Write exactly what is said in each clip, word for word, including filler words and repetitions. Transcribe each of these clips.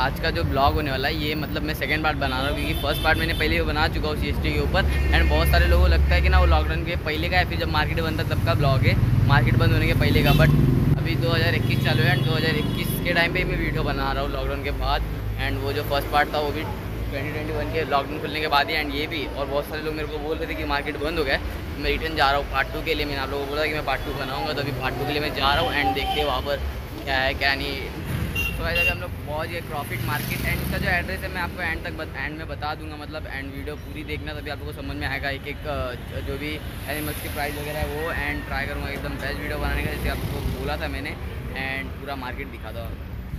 आज का जो ब्लॉग होने वाला है ये मतलब मैं सेकंड पार्ट बना रहा हूँ, क्योंकि फर्स्ट पार्ट मैंने पहले बना चुका हूँ सीएसटी के ऊपर। एंड बहुत सारे लोगों को लगता है कि ना वो लॉकडाउन के पहले का है, फिर जब मार्केट बंद था तब का ब्लॉग है, मार्केट बंद होने के पहले का। बट अभी दो हज़ार इक्कीस चालू है एंड दो हज़ार इक्कीस के टाइम पे मैं वीडियो बना रहा हूँ लॉकडाउन के बाद। एंड वो जो फर्स्ट पार्ट था वो भी ट्वेंटी ट्वेंटी वन के लॉकडाउन खुलने के बाद ही, एंड ये भी। और बहुत सारे लोग मेरे को बोल रहे थे कि मार्केट बंद हो गया, मैं रिटर्न जा रहा हूँ पार्ट टू के लिए। मैंने आप लोगों को बोला कि मैं पार्ट टू बनाऊँगा, तो अभी पार्ट टू के लिए मैं जा रहा हूँ एंड देखते हैं वहाँ पर क्या है क्या नहीं। तो ऐसा कि हम लोग पहुँच गए प्रॉफिट मार्केट। एंड इसका जो एड्रेस है मैं आपको एंड तक बत, एंड में बता दूंगा, मतलब एंड वीडियो पूरी देखना, तभी आप लोगों को समझ में आएगा एक एक जो भी एनिमल्स की प्राइस वगैरह है वो। एंड ट्राई करूँगा एकदम बेस्ट वीडियो बनाने का, जैसे आपको बोला था मैंने, एंड पूरा मार्केट दिखा था।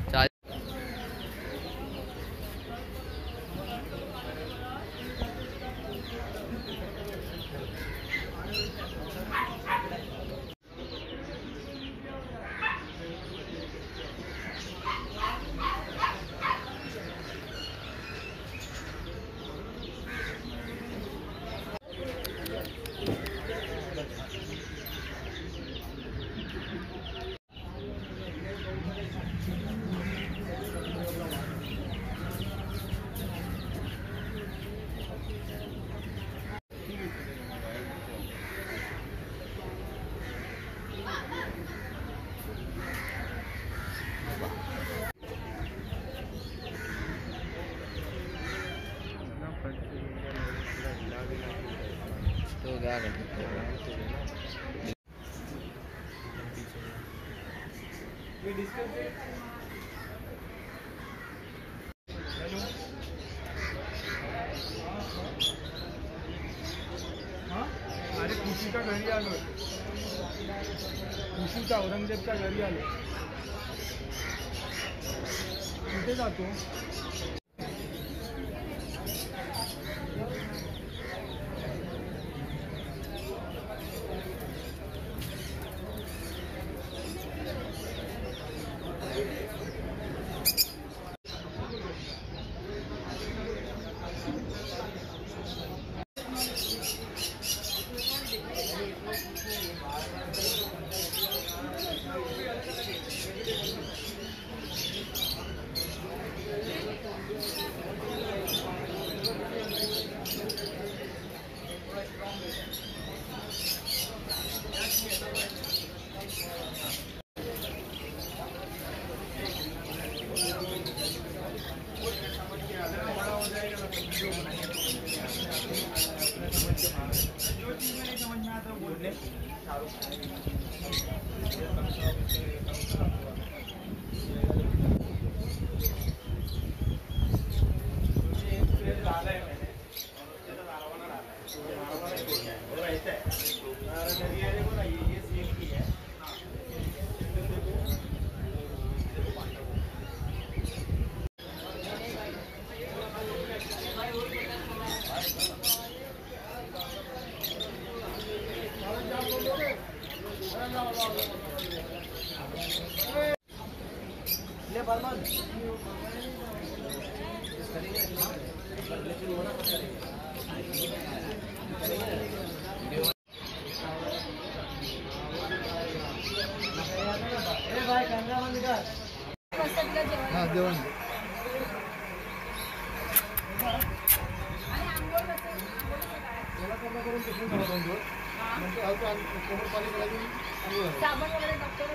तो क्या कर सकते हैं, अरे खुशीच्या घरी आलोय, खुशीच्या औरंगजेबच्या घरी आलो. कुठे जातो? हाँ जेवण साबण वगैरे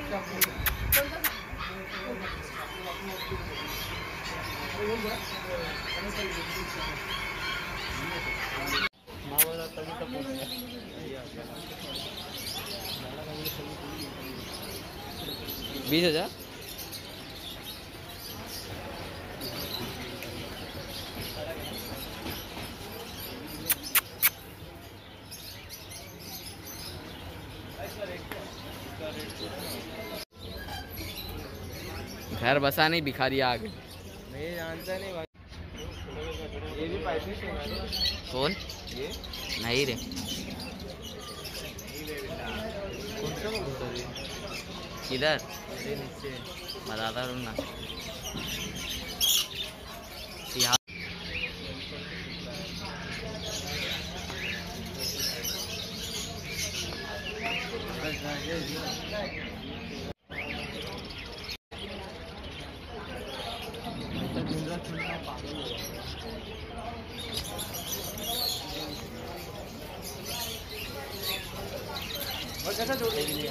बीस हजार घर बसा नहीं, भिखारी आ गए। मैं जानता नहीं भाई, ये भी पैसे कौन ये नहीं रे, कौन सा बोलता है किधर नीचे बताता रहूँ ना। पागल हो और कैसा जोड़ने के लिए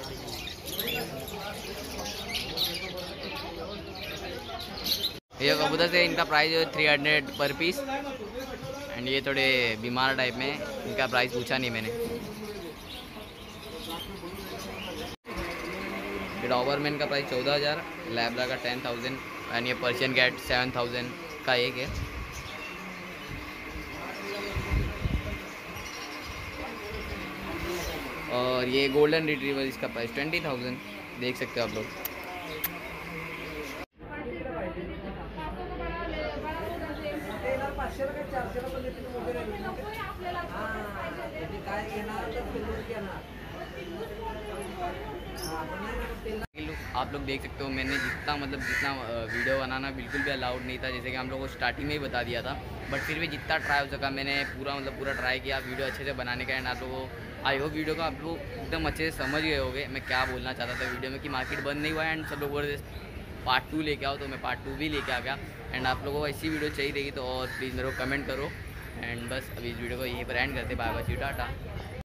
ये कबूतर से इनका प्राइस है three hundred per piece. And ये थोड़े बीमार टाइप में, इनका प्राइस पूछा नहीं मैंने। ये डॉबरमैन का प्राइस चौदह हज़ार, लैब्रा का टेन थाउजेंड एंड ये पर्शियन कैट सेवन थाउजेंड का एक है। और ये गोल्डन रिट्रीवर, इसका प्राइस ट्वेंटी थाउजेंड, देख सकते हो आप लोग। आप लोग देख सकते हो मैंने जितना मतलब जितना वीडियो बनाना बिल्कुल भी अलाउड नहीं था, जैसे कि हम लोग को स्टार्टिंग में ही बता दिया था, बट फिर भी जितना ट्राई हो सका मैंने पूरा मतलब पूरा ट्राई किया वीडियो अच्छे से बनाने का। एंड आप लोगों को आई होप वीडियो को आप लोग एकदम अच्छे से समझ गए होंगे मैं क्या बोलना चाहता था वीडियो में, कि मार्केट बंद नहीं हुआ है एंड सब लोग पार्ट टू लेके आओ, तो मैं पार्ट टू भी लेके आ गया। एंड आप लोगों को ऐसी वीडियो चाहिए रहेगी तो और प्लीज़ मेरे को कमेंट करो। एंड बस अभी इस वीडियो को यहीं पर एंड करते, बाय बाय, टाटा।